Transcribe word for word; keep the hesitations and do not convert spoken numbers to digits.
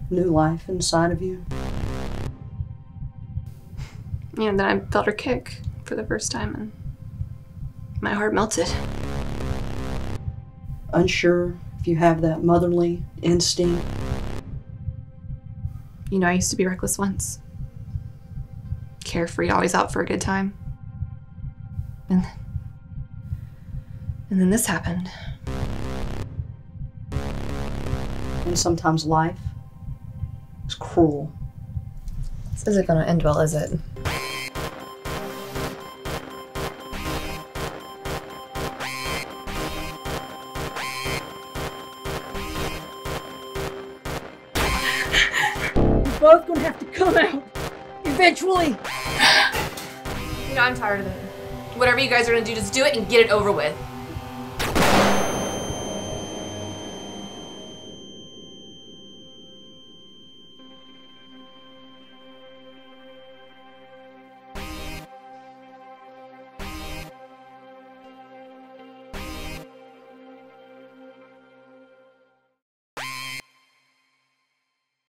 new life inside of you. And then I felt her kick for the first time, and my heart melted. Unsure if you have that motherly instinct. You know, I used to be reckless once. Carefree, always out for a good time. And then, and then this happened. And sometimes life is cruel. This isn't gonna end well, is it? You're both gonna have to come out eventually. You know, I'm tired of it. Whatever you guys are gonna do, just do it and get it over with.